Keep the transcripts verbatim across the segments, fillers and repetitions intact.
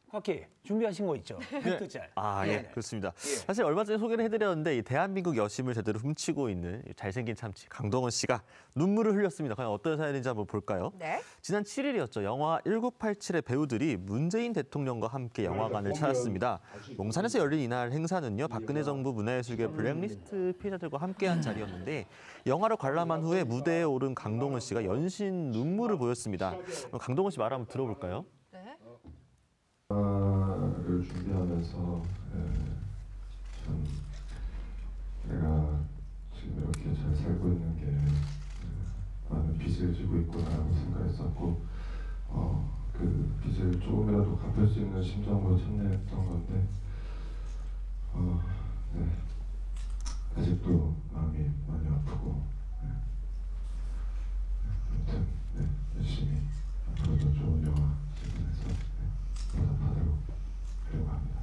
곽희 준비하신 거 있죠? 팩트 짤. 아, 예, 네. 그렇습니다. 예. 사실 얼마 전에 소개를 해드렸는데 이 대한민국 여심을 제대로 훔치고 있는 잘생긴 참치 강동원 씨가 눈물을 흘렸습니다. 과연 어떤 사연인지 한번 볼까요? 네. 지난 칠 일이었죠. 영화 천구백팔십칠의 배우들이 문재인 대통령과 함께 영화관을 찾았습니다. 용산에서 열린 이날 행사는요. 박근혜 정부 문화예술계 블랙리스트 피해자들과 함께한 자리였는데 영화를 관람한 후에 무대에 오른 강동원 씨가 연신 눈물을 보였습니다. 강동원 씨 말 한번 들어볼까요? 네. 영화를 준비하면서 예, 참 내가 지금 이렇게 잘 살고 있는 게 예, 많은 빚을 지고 있구나라고 생각했었고 어, 그 빚을 조금이라도 갚을 수 있는 심정으로 참여했던 건데 어, 네. 아직도 마음이 많이 아프고 네. 아무튼 네, 열심히 앞으로도 좋은 영화 제작해서 네, 보답하도록 하려고 합니다.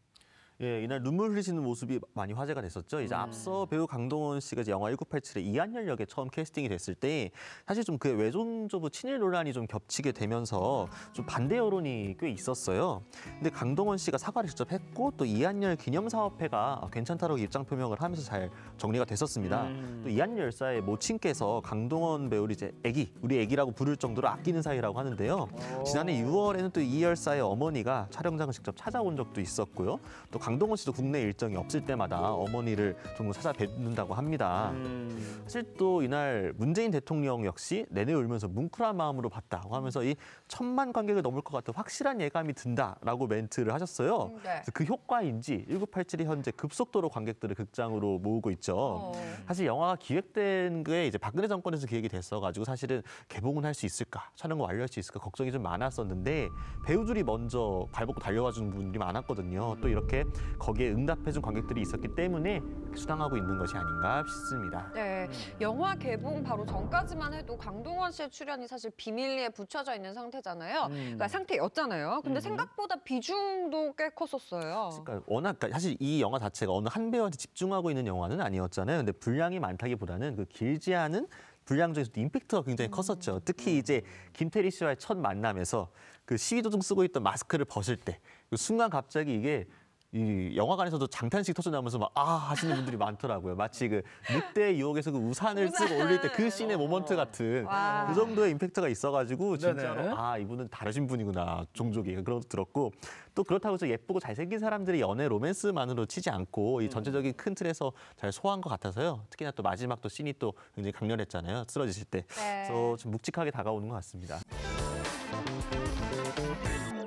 예, 이날 눈물 흘리시는 모습이 많이 화제가 됐었죠. 이제 음. 앞서 배우 강동원 씨가 이제 영화 천구백팔십칠의 이한열 역에 처음 캐스팅이 됐을 때 사실 좀 그 외존조부 친일 논란이 좀 겹치게 되면서 좀 반대 여론이 꽤 있었어요. 근데 강동원 씨가 사과를 직접 했고 또 이한열 기념사업회가 괜찮다라고 입장 표명을 하면서 잘 정리가 됐었습니다. 음. 또 이한열 열사의 모친께서 강동원 배우를 이제 애기, 우리 애기라고 부를 정도로 아끼는 사이라고 하는데요. 오. 지난해 유월에는 또 이 열사의 어머니가 촬영장을 직접 찾아온 적도 있었고요. 또 강동원 씨도 국내 일정이 없을 때마다 어머니를 종종 찾아뵙는다고 합니다. 음. 사실 또 이날 문재인 대통령 역시 내내 울면서 뭉클한 마음으로 봤다고 하면서 이 천만 관객을 넘을 것 같은 확실한 예감이 든다라고 멘트를 하셨어요. 음, 네. 그 효과인지 천구백팔십칠이 현재 급속도로 관객들을 극장으로 모으고 있죠. 어. 사실 영화가 기획된 게 이제 박근혜 정권에서 기획이 됐어가지고 사실은 개봉은 할 수 있을까, 촬영을 완료할 수 있을까 걱정이 좀 많았었는데 배우들이 먼저 발벗고 달려와주는 분들이 많았거든요. 또 이렇게 거기에 응답해준 관객들이 있었기 때문에 수당하고 있는 것이 아닌가 싶습니다. 네, 영화 개봉 바로 전까지만 해도 강동원 씨의 출연이 사실 비밀리에 붙여져 있는 상태잖아요. 음. 그러니까 상태였잖아요. 근데 음. 생각보다 비중도 꽤 컸었어요. 그러니까 워낙 사실 이 영화 자체가 어느 한 배우한테 집중하고 있는 영화는 아니었잖아요. 근데 분량이 많다기보다는 그 길지 않은 분량 중에서도 임팩트가 굉장히 컸었죠. 특히 이제 김태리 씨와의 첫 만남에서 그 시위 도중 쓰고 있던 마스크를 벗을 때 그 순간 갑자기 이게 이 영화관에서도 장탄식 터져나오면서 막 아 하시는 분들이 많더라고요. 마치 그 늑대의 유혹에서 그 우산을 우산. 쓰고 올릴 때 그 씬의 모먼트 같은 와. 그 정도의 임팩트가 있어가지고 진짜로 네네. 아 이분은 다르신 분이구나 종족이 그런 것도 들었고 또 그렇다고 해서 예쁘고 잘생긴 사람들이 연애 로맨스만으로 치지 않고 이 전체적인 큰 틀에서 잘 소화한 것 같아서요. 특히나 또 마지막 또 씬이 또 굉장히 강렬했잖아요. 쓰러지실 때. 네. 그래서 좀 묵직하게 다가오는 것 같습니다.